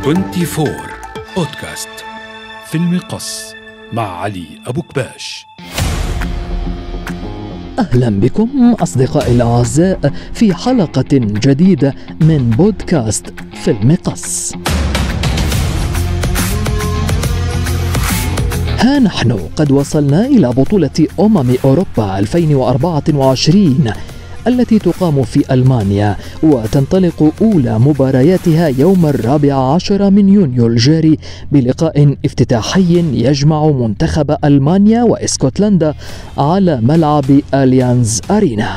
24 بودكاست فيلم قص مع علي أبو كباش. أهلا بكم أصدقائي الأعزاء في حلقة جديدة من بودكاست فيلم قص. ها نحن قد وصلنا إلى بطولة أوروبا 2024 التي تقام في ألمانيا، وتنطلق أولى مبارياتها يوم 14 من يونيو الجاري بلقاء افتتاحي يجمع منتخب ألمانيا وإسكتلندا على ملعب أليانز أرينا.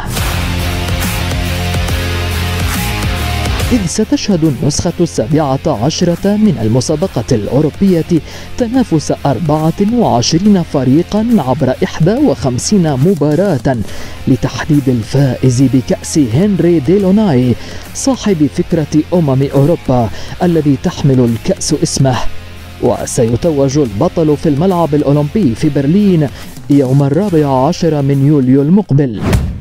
إذ ستشهد النسخة 17 من المسابقة الأوروبية تنافس 24 فريقا عبر 51 مباراة لتحديد الفائز بكأس هنري ديلوناي صاحب فكرة أوروبا الذي تحمل الكأس اسمه، وسيتوج البطل في الملعب الأولمبي في برلين يوم 14 من يوليو المقبل.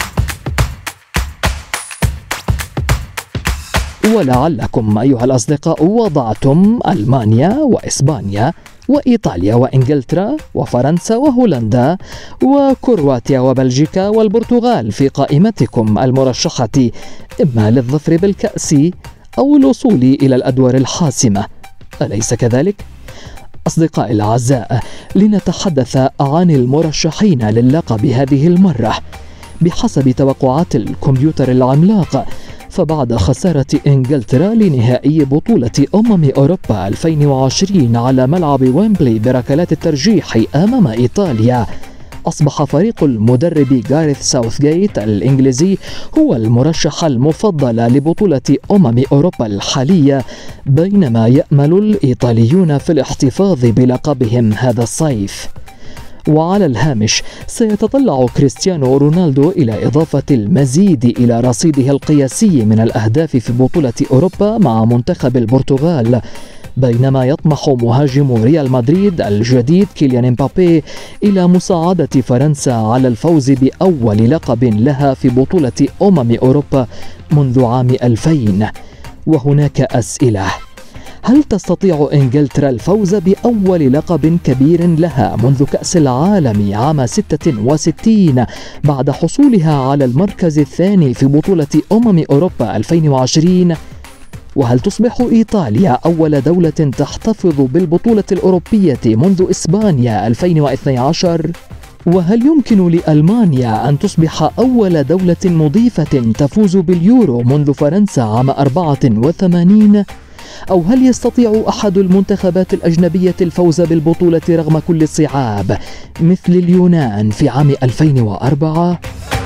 ولعلكم أيها الأصدقاء وضعتم ألمانيا وإسبانيا وإيطاليا وإنجلترا وفرنسا وهولندا وكرواتيا وبلجيكا والبرتغال في قائمتكم المرشحة إما للظفر بالكأس أو الوصول إلى الأدوار الحاسمة، أليس كذلك؟ أصدقائي الأعزاء، لنتحدث عن المرشحين للقب هذه المرة. بحسب توقعات الكمبيوتر العملاق، فبعد خسارة إنجلترا لنهائي بطولة أوروبا 2020 على ملعب ويمبلي بركلات الترجيح أمام إيطاليا، أصبح فريق المدرب غاريث ساوثغيت الإنجليزي هو المرشح المفضل لبطولة أوروبا الحالية، بينما يأمل الإيطاليون في الاحتفاظ بلقبهم هذا الصيف. وعلى الهامش سيتطلع كريستيانو رونالدو إلى إضافة المزيد إلى رصيده القياسي من الأهداف في بطولة أوروبا مع منتخب البرتغال، بينما يطمح مهاجم ريال مدريد الجديد كيليان امبابي إلى مساعدة فرنسا على الفوز بأول لقب لها في بطولة أوروبا منذ عام 2000. وهناك أسئلة: هل تستطيع إنجلترا الفوز بأول لقب كبير لها منذ كأس العالم عام 66 بعد حصولها على المركز الثاني في بطولة أوروبا 2020؟ وهل تصبح إيطاليا أول دولة تحتفظ بالبطولة الأوروبية منذ إسبانيا 2012؟ وهل يمكن لألمانيا أن تصبح أول دولة مضيفة تفوز باليورو منذ فرنسا عام 84؟ أو هل يستطيع أحد المنتخبات الأجنبية الفوز بالبطولة رغم كل الصعاب مثل اليونان في عام 2004؟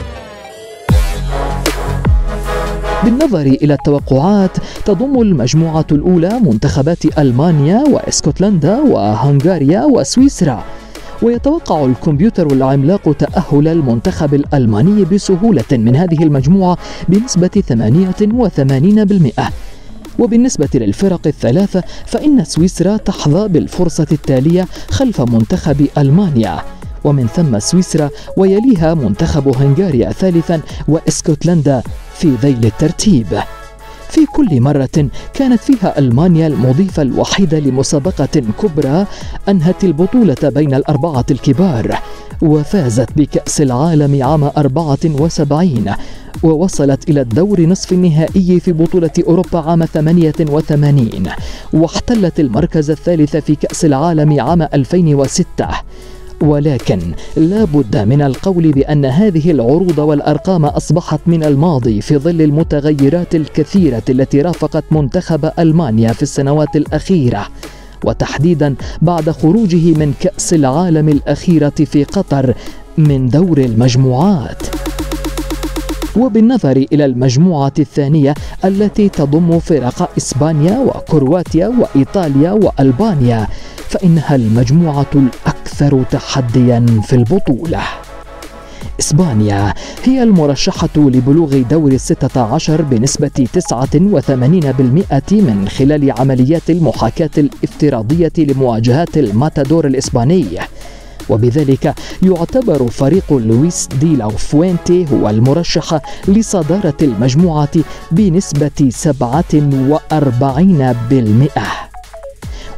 بالنظر إلى التوقعات، تضم المجموعة الأولى منتخبات ألمانيا وإسكتلندا وهنغاريا وسويسرا، ويتوقع الكمبيوتر العملاق تأهل المنتخب الألماني بسهولة من هذه المجموعة بنسبة 88%. وبالنسبة للفرق الثلاثة، فإن سويسرا تحظى بالفرصة التالية خلف منتخب ألمانيا، ومن ثم سويسرا ويليها منتخب هنغاريا ثالثا وإسكتلندا في ذيل الترتيب. في كل مرة كانت فيها ألمانيا المضيفة الوحيدة لمسابقة كبرى أنهت البطولة بين الأربعة الكبار، وفازت بكأس العالم عام 74، ووصلت إلى الدور نصف النهائي في بطولة أوروبا عام 88، واحتلت المركز الثالث في كأس العالم عام 2006. ولكن لا بد من القول بأن هذه العروض والأرقام أصبحت من الماضي في ظل المتغيرات الكثيرة التي رافقت منتخب ألمانيا في السنوات الأخيرة، وتحديدا بعد خروجه من كأس العالم الأخيرة في قطر من دور المجموعات. وبالنظر إلى المجموعة الثانية التي تضم فرق إسبانيا وكرواتيا وإيطاليا وألبانيا، فإنها المجموعة الأكثر تحديا في البطولة. إسبانيا هي المرشحة لبلوغ دور 16 بنسبة 89% من خلال عمليات المحاكاة الافتراضية لمواجهات الماتادور الإسباني، وبذلك يعتبر فريق لويس دي لا فوينتي هو المرشح لصدارة المجموعة بنسبة 47%.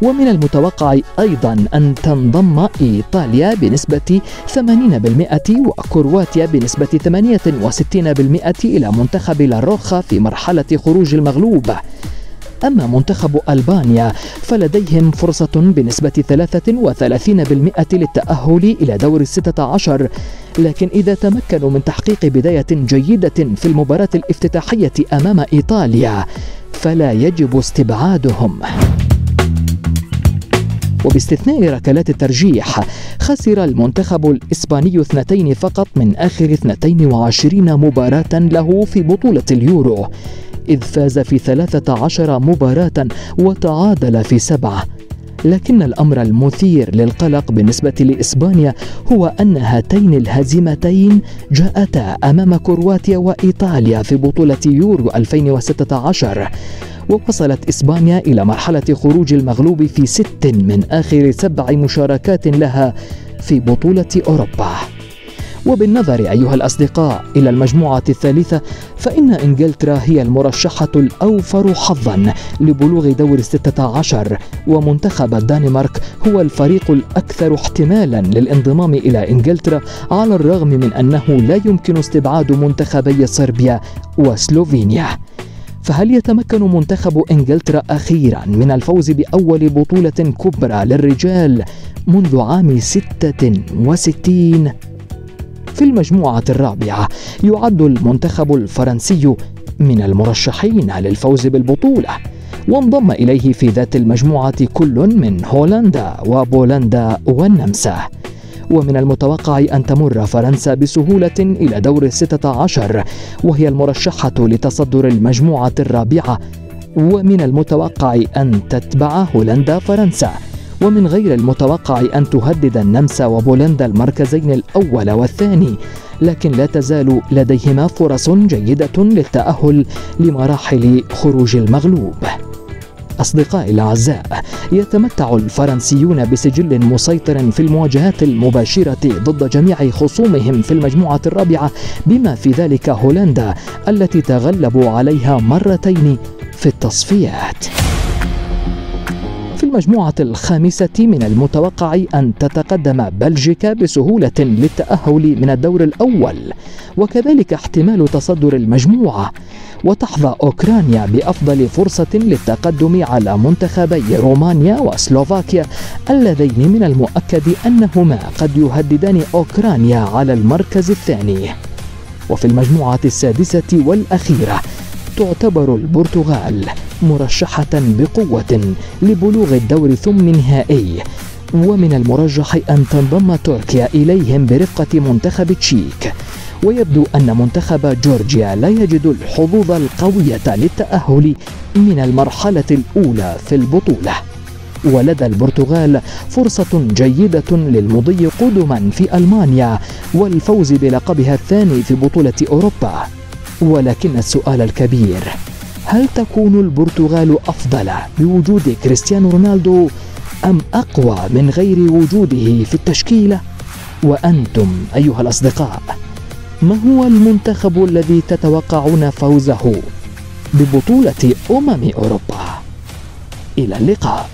ومن المتوقع أيضا أن تنضم إيطاليا بنسبة 80% وكرواتيا بنسبة 68% إلى منتخب لاروخا في مرحلة خروج المغلوب. أما منتخب ألبانيا فلديهم فرصة بنسبة 33% للتأهل إلى دور 16، لكن إذا تمكنوا من تحقيق بداية جيدة في المباراة الافتتاحية أمام إيطاليا فلا يجب استبعادهم. وباستثناء ركلات الترجيح خسر المنتخب الإسباني 2 فقط من آخر 22 مباراة له في بطولة اليورو، إذ فاز في 13 مباراة وتعادل في 7. لكن الأمر المثير للقلق بالنسبة لإسبانيا هو أن هاتين الهزيمتين جاءتا أمام كرواتيا وإيطاليا في بطولة يورو 2016، ووصلت إسبانيا إلى مرحلة خروج المغلوب في 6 من آخر 7 مشاركات لها في بطولة أوروبا. وبالنظر أيها الأصدقاء إلى المجموعة الثالثة فإن إنجلترا هي المرشحة الأوفر حظا لبلوغ دور 16، ومنتخب الدنمارك هو الفريق الأكثر احتمالا للانضمام إلى إنجلترا، على الرغم من أنه لا يمكن استبعاد منتخبي صربيا وسلوفينيا. فهل يتمكن منتخب إنجلترا أخيرا من الفوز بأول بطولة كبرى للرجال منذ عام 66؟ في المجموعة الرابعة يعد المنتخب الفرنسي من المرشحين للفوز بالبطولة، وانضم إليه في ذات المجموعة كل من هولندا وبولندا والنمسا. ومن المتوقع أن تمر فرنسا بسهولة إلى دور 16 وهي المرشحة لتصدر المجموعة الرابعة، ومن المتوقع أن تتبع هولندا فرنسا، ومن غير المتوقع أن تهدد النمسا وبولندا المركزين الأول والثاني، لكن لا تزال لديهما فرص جيدة للتأهل لمراحل خروج المغلوب. أصدقائي الأعزاء، يتمتع الفرنسيون بسجل مسيطر في المواجهات المباشرة ضد جميع خصومهم في المجموعة الرابعة، بما في ذلك هولندا التي تغلبوا عليها مرتين في التصفيات. في المجموعة الخامسة من المتوقع أن تتقدم بلجيكا بسهولة للتأهل من الدور الأول، وكذلك احتمال تصدر المجموعة، وتحظى أوكرانيا بأفضل فرصة للتقدم على منتخبي رومانيا وسلوفاكيا اللذين من المؤكد أنهما قد يهددان أوكرانيا على المركز الثاني. وفي المجموعة السادسة والأخيرة تعتبر البرتغال مرشحة بقوة لبلوغ الدور ثم نهائي، ومن المرجح أن تنضم تركيا إليهم برفقة منتخب تشيك. ويبدو أن منتخب جورجيا لا يجد الحظوظ القوية للتأهل من المرحلة الأولى في البطولة. ولدى البرتغال فرصة جيدة للمضي قدما في ألمانيا والفوز بلقبها الثاني في بطولة أوروبا. ولكن السؤال الكبير، هل تكون البرتغال أفضل بوجود كريستيانو رونالدو أم أقوى من غير وجوده في التشكيلة؟ وأنتم أيها الأصدقاء، ما هو المنتخب الذي تتوقعون فوزه ببطولة أوروبا؟ إلى اللقاء.